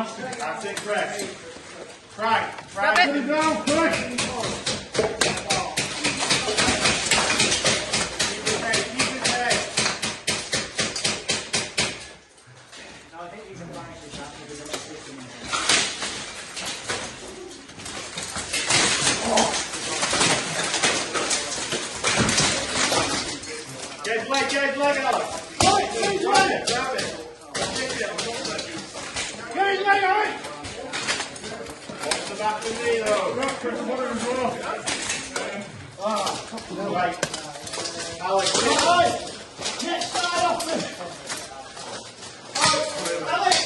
That's it, Craig. Craig. Stop Put it. it down, Craig. Keep it head, keep it head. No, I think you can manage this after the next 15 minutes. Get his leg out. Right, get his leg. Grab it. Get his leg out. Watch the back of the knee though. Right. Alex. Get started off it! Alex!